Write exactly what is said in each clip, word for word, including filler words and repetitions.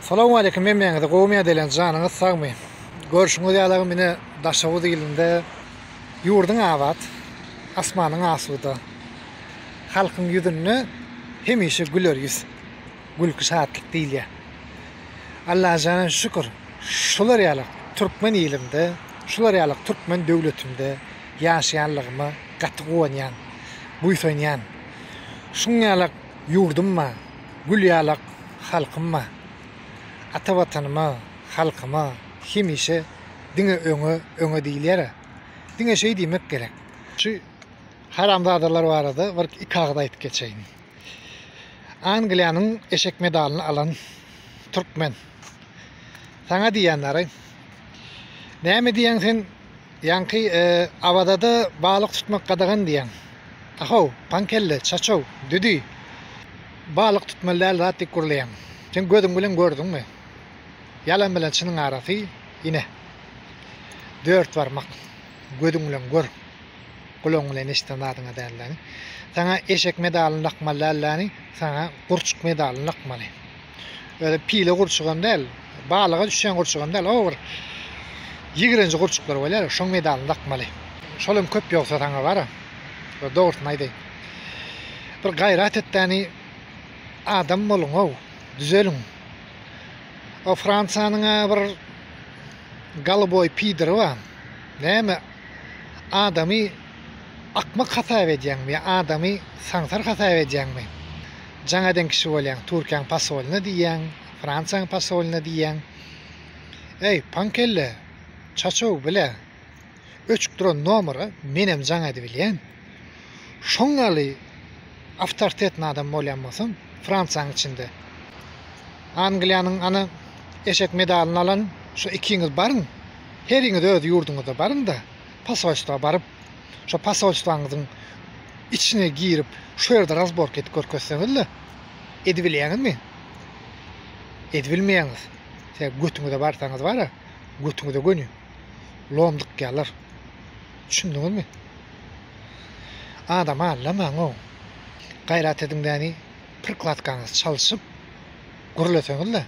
Salamu aleyküm, men meňde gowmya delen janyňyz sagmy. Görüşüňiz ýaly meni daşawy dilinde ýurdun awat, asmanyň asuda. Halkyň ýüzünde hemişe güler ýüz. Gülki şatlyk diýilýär. Allah jana şükür. Şular ýaly türkmen ilimde, şular ýaly türkmen döwletinde ýaşaýanlygymy gaty goýan, buýsaýan. Şuň ýaly ýurdumma, gül ýaly halkymma. Ata vatanıma, halkıma, hemişe diňe öňe öňe diýilýär. Diňe şey diýmek gerek. Şu haramzadalar barada bir iki agda aýtyp geçeýin. Angliýanyň eşek medalyny alan türkmen. Saňa diýenleri, näme diýen sen? Ýanky e, abadada balyk tutmak gadagan diýen. Aho, pankelle, çaçow, düdü. Balyk tutmalar rahat kurlayan. Sen gödüň bilen gördüňmi? Yalan bilen çynyň arasy ine. Dört barmak. Gödüň bilen gör. Gulaň bilen eşitanadyňa dälläni. Saňa eşek medalyny nakmalarlany, saňa gurçuk medalyny nakmaly. Öyle pile gurçugam däl, balyga düşen gurçugam däl, o bir ýigrinji gurçuklar bolýar, şoň medalyny nakmaly. Şolum köp ýoksa saňa bara. Dogrusyny aýdaýyn. Bir gaýrat etdäni adam boluň, o, düzeliň. O Fransanyň bir galboy pideri var. Näme adamy akmak hasap edýänmi, adamy saňsar hasap edýänmi? Jaňadan kişi bolýan, Türkiýanyň pasolyny diýen, Fransiýanyň pasolyny diýen. Ey, pankelle, çaçow bile, öçük duran nomera menem jaňady bilýän. Şoňaly awtoritetli adam bolýanmasyn Fransiýanyň içinde. Angliýanyň ana eşek medalyny alan şu ikiňiz barın. Heriňiz öz ýurduňyzda barın da pasolystoga baryp, şu pasolystoňyzyň içine girip, şu ýerde razbork edip görkezseňizle edip bilýäňizmi? Edip bilmeýäňiz. Sen götüňizde barsaňyz bara, götüňizde gönü. Lomdyk gelir. Düşündiňizmi? Adam allamaň o. Gaýrat ediňdäni prikladkaňyz çalyşyp gurulasaňyzla.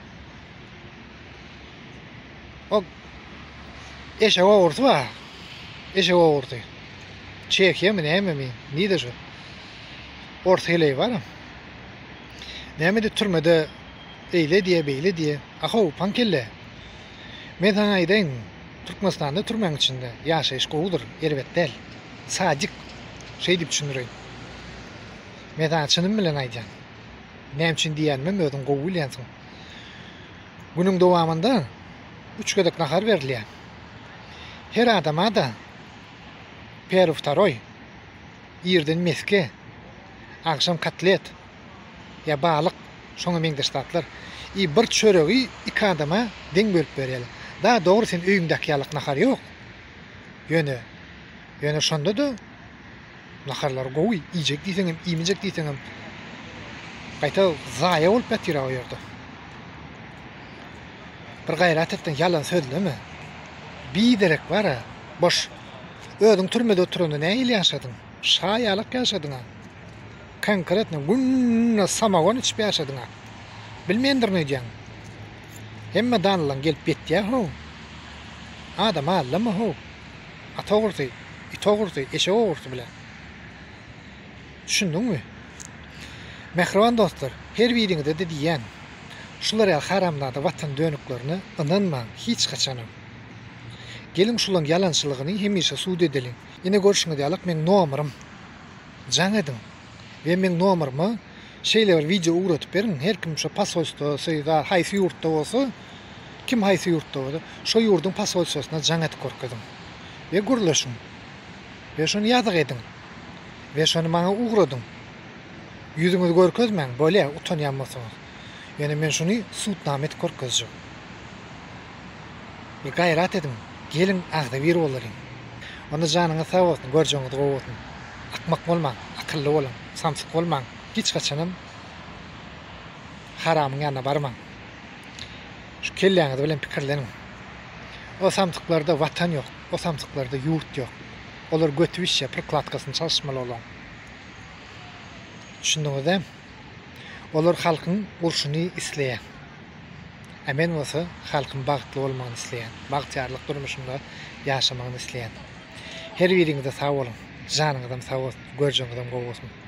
O eşek ogurdy ba? Eşek ogurdy. Çekiýe mi näme mi? Nide şu? Orta heleýi bar. Näme de türmede eýle diýe beýle diýe. Aho, pankelle. Men saňa aýdaýyn, Türkmenistanda türmeň içinde ýaşaýyş gowudur, erbet däl. Sadyk şey diýip düşünýär. Men saňa çynym bilen aýdýan. Näme üçin diýänmem, özüň gowy bilýänsiň. Günüň dowamında üç gödek nahar berilýär. Her adama da peruftaroy, ýerden meske, akşam katlet, ya balyk, şoňa meňdeşdatlar. I bir çöregi iki adama deň bölüp berýär. Da dogry sen öýüňdäki ýalyk nahar ýok. Ýöne, ýöne şonda da naharlar gowy, iýjek diýseňem, iýmejek diýseňem gaýta zaýa bolup ýatyr o ýerde. Bir gaýrat etdiň ýalan sözleme. Biderek bara, boş. Özüň türmede oturanda näýil ýaşadyň? Şaýalyk ýaşadyň. Konkretne günne samagon içip ýaşadyň. Bilmendir näýän. Hemme danlan gelip betýär ho. Adam allama ho. Atogurdy, itogurdy, eşe ogurdy bilen. Düşündiňmi? Mehriban dostlar, her biriňizde de diýen. Şular ýaly haramlarda watan dönüklerini ynanmaň hiç kaçanam. Gelin şulaň ýalançylygyny hemişe suwd edeliň. Ine görüşiňiz ýalyk men nomerym. Jaňadyň. We men nomerymy şeýle bir video uratyp beriň. Her kim şu pasolsto, söýda haýsy ýurtda bolsa, kim haýsy ýurtda bolsa, şo ýurdun pasolstosyna jaňaty korkadyň. We gurlaşyň. We şonu ýadyk ediň. We şonu maňa uguradyň. Yüzüňiz görkezmeň, bolýa utanýanmasaňyz. Yani men şunu suutname etip görkezjek. We gaýrat ediň. Gelin agda bir bolaryň. Onda janyňyz sag bolsun, görjeňiz gowy bolsun. Akmak bolmaň, akylly bolan, samsyk bolmaň. Hiç kaçanam haramyň ýanyna barmaň. Şu kelläňiz bilen pikirleniň. O samsyklarda watan ýok, o samsyklarda ýurt ýok. Olar götüp işe prikladkasyny çalyşmaly bolan. Düşündiňizmi? Olar halkyň urşuny isleýär. Emen bolsa halkym bagtly bolmagyny isleýän, bagtýarlyk durmuşynda ýaşamagyny isleýän. Her biriňize sag bolun. Janyňyzam sag bolsun, görjüňizem gowy bolsun.